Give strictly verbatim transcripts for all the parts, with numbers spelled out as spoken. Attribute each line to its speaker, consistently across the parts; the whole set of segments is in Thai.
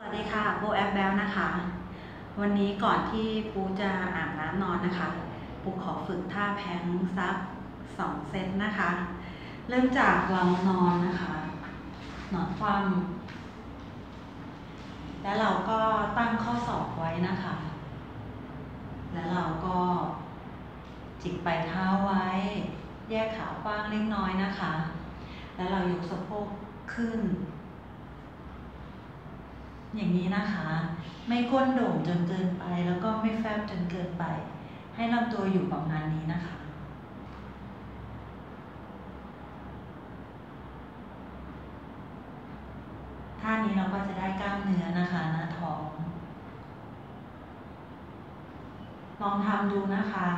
Speaker 1: สวัสดีค่ะปูแอปแบลนะคะ วันนี้ก่อนที่ปูจะอาบน้ำนอนนะคะปูขอฝึกท่าแพลงสักสองเซตนะคะ เริ่มจากเรานอนนะคะนอนคว่ำแล้วเราก็ตั้งข้อศอกไว้นะคะ แล้วเราก็จิกปลายเท้าไว้ แยกขากว้างเล็กน้อยนะคะ แล้วเรายกสะโพกขึ้นอย่างนี้นะคะ ไม่ก้นโด่งจนเกินไปแล้วก็ไม่แฟบจนเกินไปให้ลำตัวอยู่ประมาณนี้นะคะท่านี้เราก็จะได้กล้ามเนื้อนะคะหน้าท้องลองทำดูนะคะ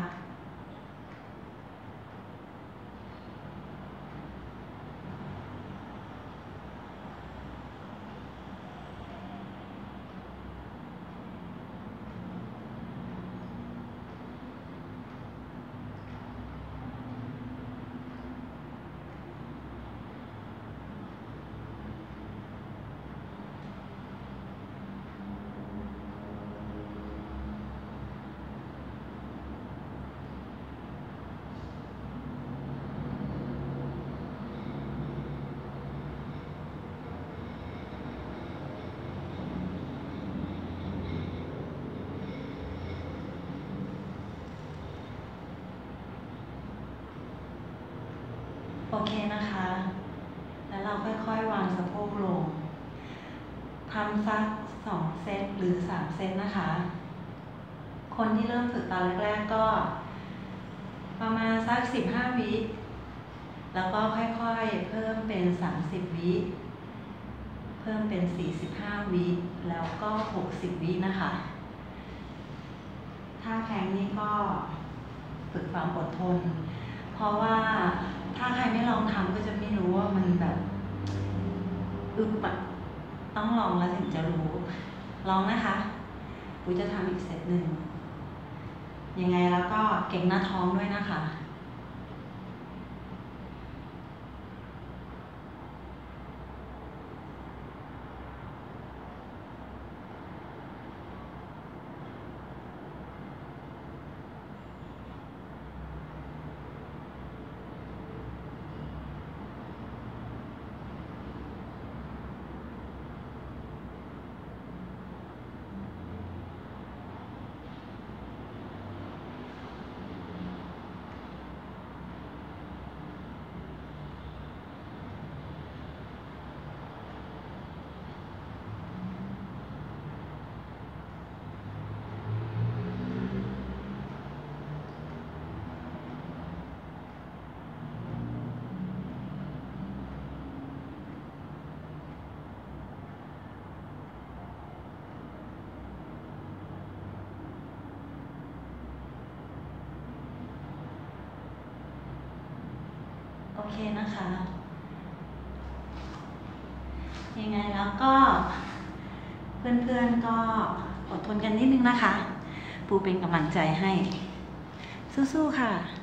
Speaker 1: โอเคนะคะ แล้วเราค่อยๆวางสะโพกลง ทำสักสองเซตหรือสามเซตนะคะ คนที่เริ่มฝึกตอนแรกๆก็ประมาณสักสิบห้าวิ แล้วก็ค่อยๆเพิ่มเป็นสามสิบวิ เพิ่มเป็นสี่สิบห้าวิ แล้วก็หกสิบวินะคะท่าแพลงนี่ก็ฝึกความอดทน เพราะว่าถ้าใครไม่ลองทำก็จะไม่รู้ว่ามันแบบอึบอะต้องลองแล้วถึงจะรู้ ลองนะคะปูจะทำอีกเซตหนึ่งยังไงแล้วก็เก่งหน้าท้องด้วยนะคะโอเคนะคะ ยังไงแล้วก็เพื่อนๆก็อดทนกันนิดนึงนะคะปูเป็นกำลังใจให้สู้ๆค่ะ